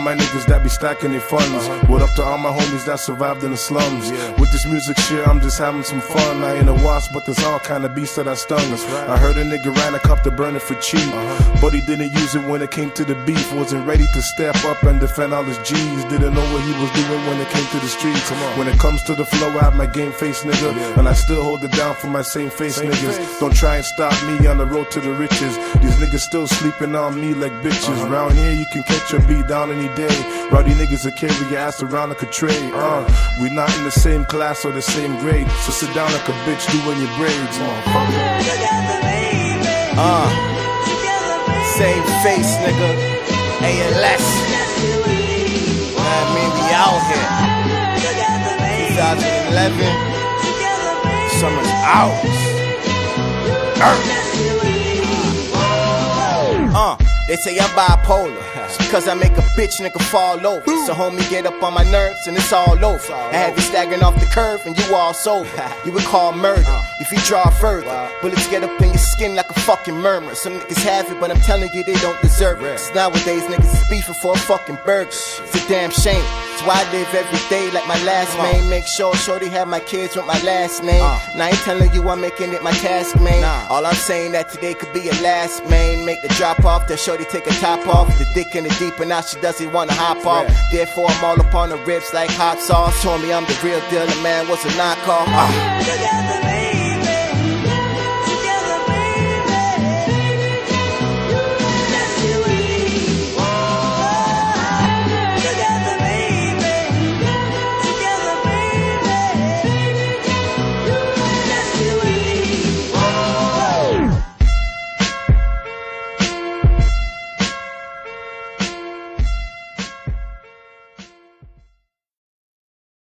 my niggas that be stacking their funds. What up to all my homies that survived in the slums? With this music shit, I'm just having some fun. I ain't a wasp, but there's all kind of beasts that I stung. I heard a nigga ran a cup to burn it for cheap, but he didn't use it when it came to the beef. Wasn't ready to step up and defend all his G's. Didn't know what he was doing when it came to the streets. When it comes to the flow, I have my game face, nigga, and I still hold it down for my same face niggas. Don't try and stop me on the road to the riches. These niggas still sleeping on me like bitches. Round here, you can catch your beat down any day. Rowdy niggas will carry your ass around like a tray. We not in the same class or the same grade, so sit down like a bitch doing your braids, motherfucker. Same face, nigga. ALS. I mean, we out here. 2011. Summer's ours. They say I'm bipolar, cause I make a bitch nigga fall over. So homie get up on my nerves and it's all over. I have you staggering off the curve and you all sober. You would call murder if you draw further. Bullets get up in your skin like a fucking murmur. Some niggas have it, but I'm telling you they don't deserve it. Cause nowadays niggas is beefing for a fucking burger. It's a damn shame. That's why I live every day like my last name. Make sure shorty have my kids with my last name. And I ain't telling you I'm making it my task, man. All I'm saying that today could be your last, man. Make the drop off, the shorty take a top off. The dick in the deep and now she doesn't wanna hop off. Therefore I'm all up on the ribs like hot sauce. Told me I'm the real deal, the man was a knockoff.